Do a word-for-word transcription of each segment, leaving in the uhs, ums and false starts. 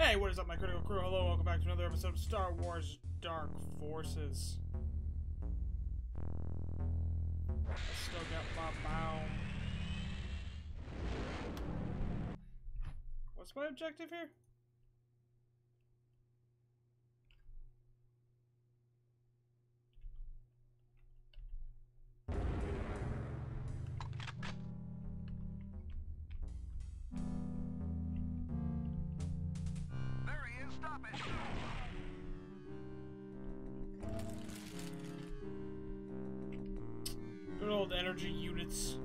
Hey, what is up, my critical crew? Hello, welcome back to another episode of Star Wars Dark Forces. I still got my bound. What's my objective here? Good old energy units.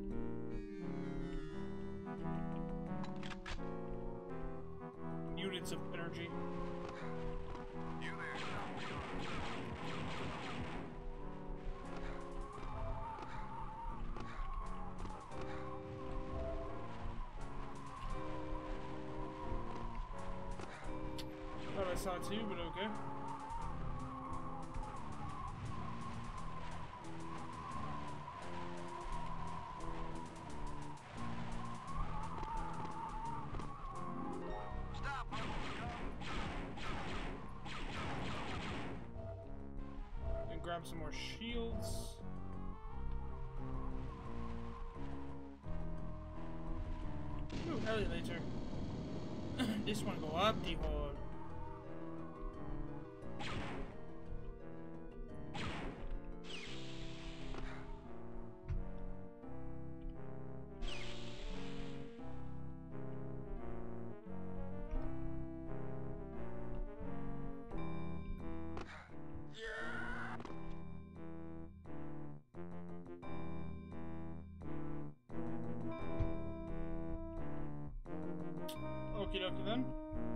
Units of energy. You there, stop me Thought I saw two, but okay. Grab some more shields. Ooh, elevator. This one go up the hole. Okie dokie then.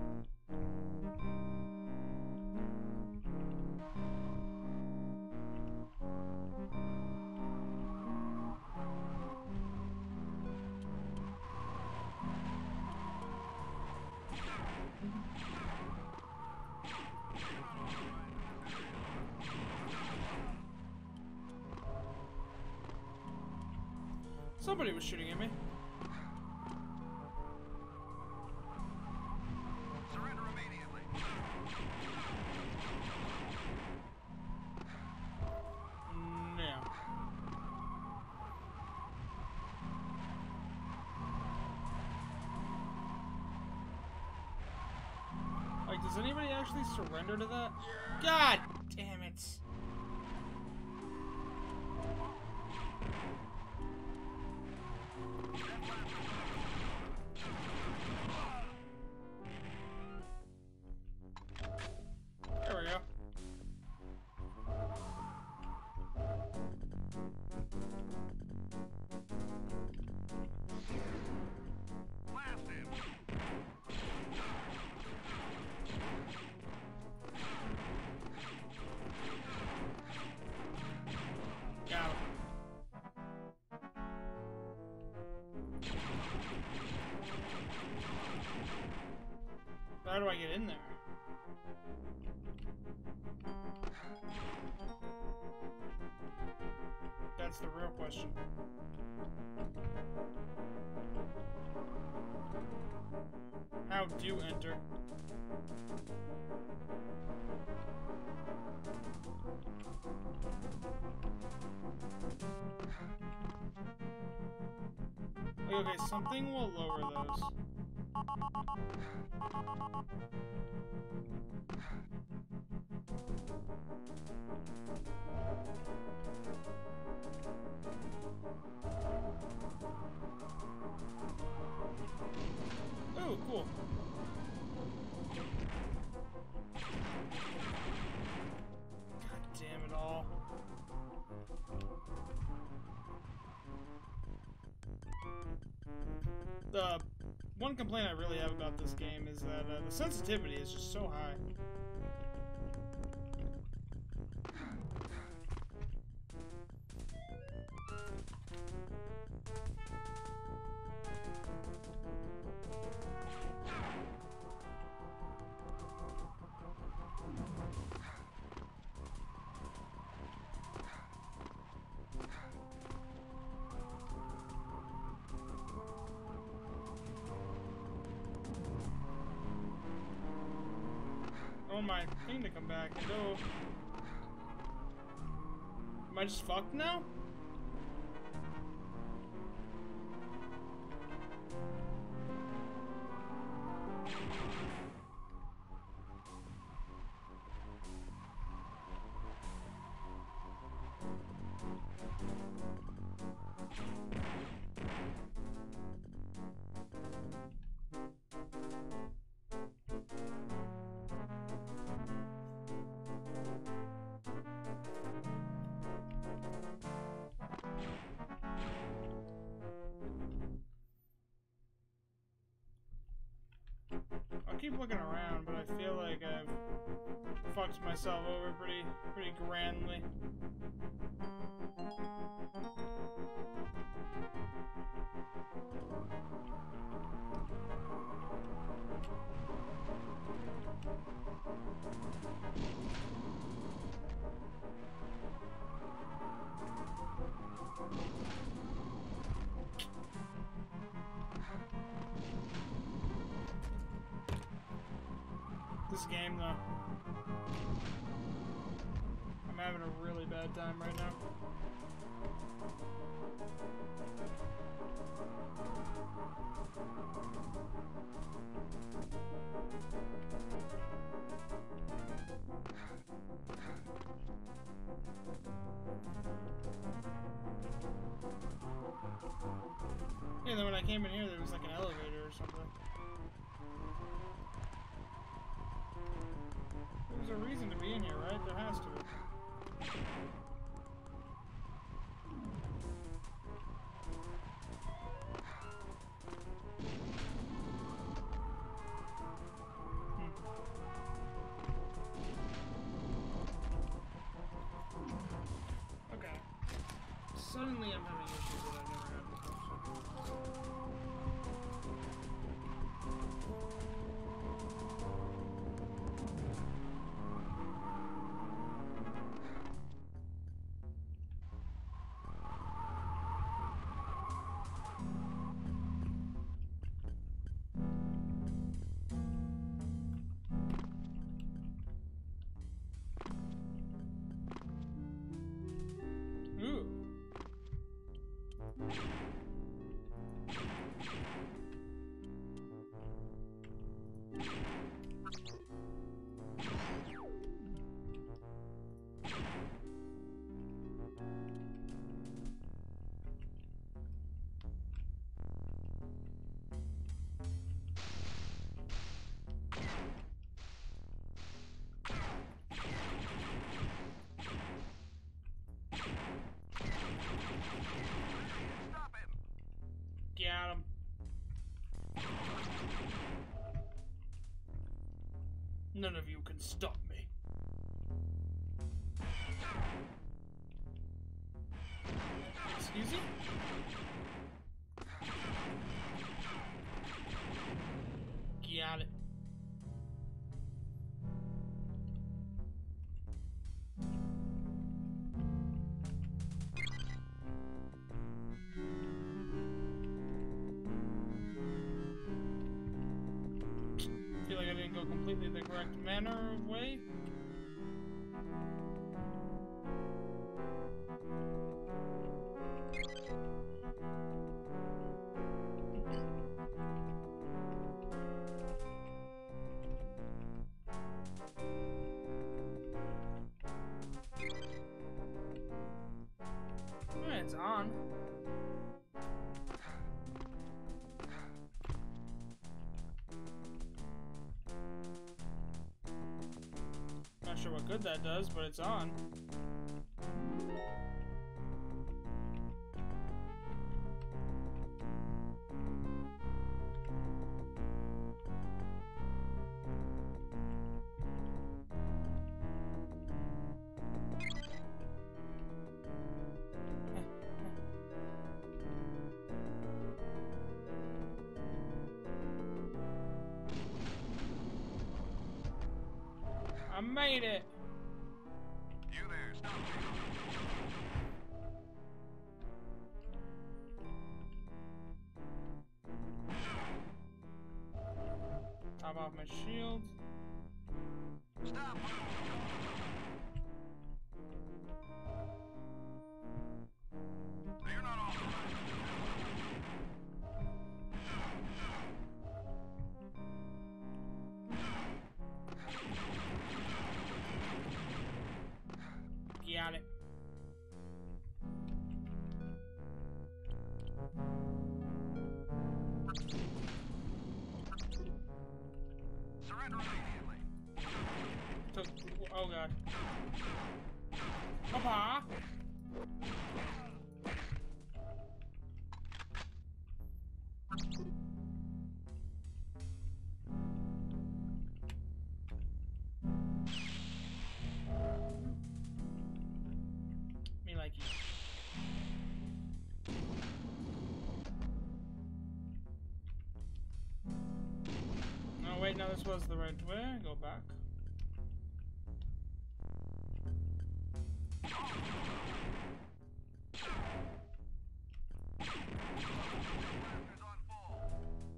Somebody was shooting at me. Surrender immediately. No. Like, does anybody actually surrender to that? God damn it. There we go. Blast him. Got him. How do I get in there? That's the real question. How do enter? Okay, something will lower those. Oh, cool. God damn it all. The one complaint I really have about this game is that uh, the sensitivity is just so high. my thing to come back. No. Am I just fucked now? I keep looking around, but I feel like I've fucked myself over pretty, pretty grandly. This game, though, I'm having a really bad time right now. Yeah, then when I came in here, there was like an elevator or something. There's a reason to be in here, right? There has to be. Hmm. Okay. Suddenly I'm having issues that I've never had before. Ooh. Stop him! Got him. None of you can stop me. Excuse me? Got it. Feel like I didn't go completely the correct manner of way. Yeah, it's on. Not sure what good that does, but it's on. I made it! You there, stop me! Top off my shield. Stop moving. You're not authorized. Got it. Surrender immediately. So, oh god. Papa! Me like you. Oh wait, no, this was the right way. Go back. Is on full.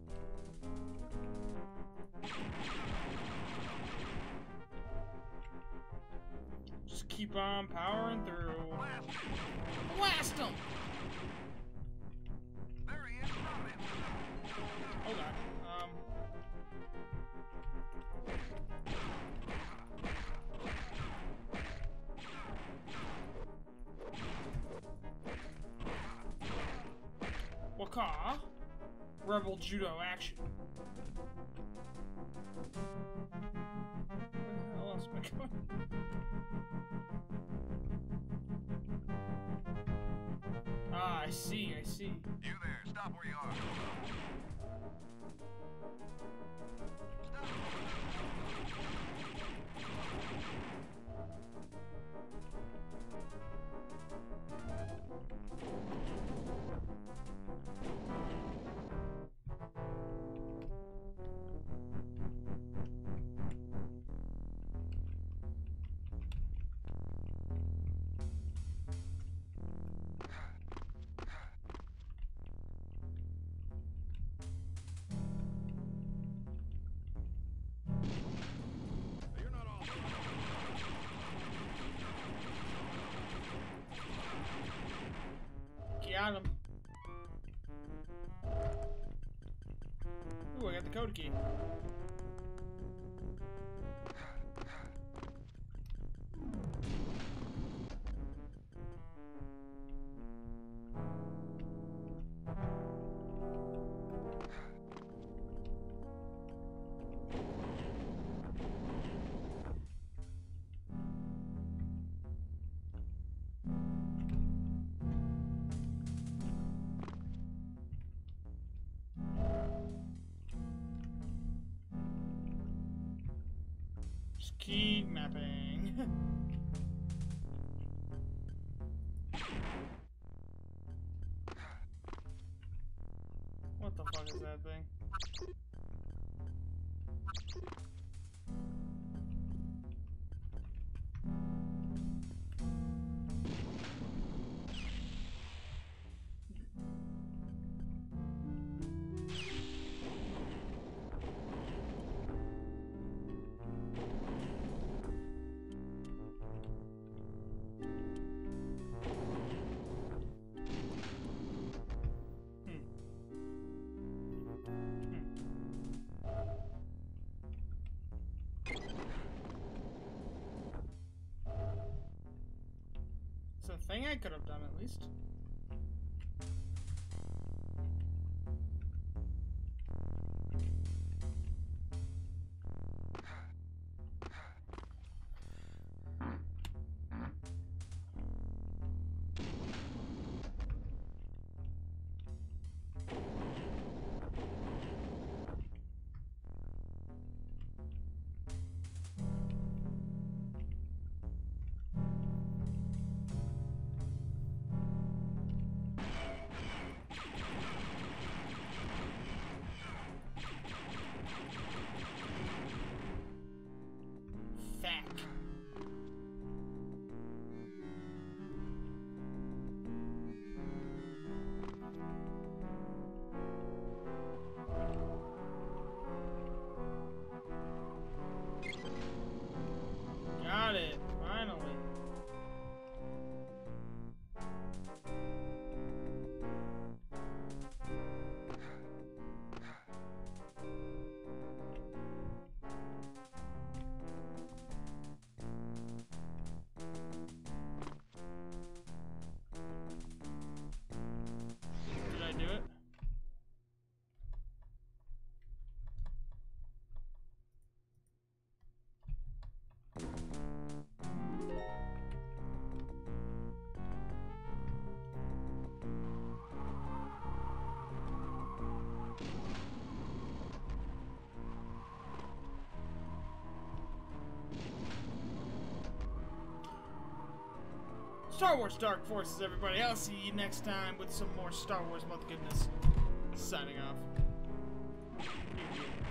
Just keep on powering through. Blast him. Blast him! There he is. Stop him. Oh god. Um. Waka. Rebel judo action. Where the hell else am I going? Ah, I see, I see. You there. Stop where you are. Stop. You're not authorized. Got him. Ooh, I got the code key. Just keep mapping. What the fuck is that thing? It's a thing I could have done at least. Star Wars Dark Forces, everybody. I'll see you next time with some more Star Wars mother goodness. Signing off.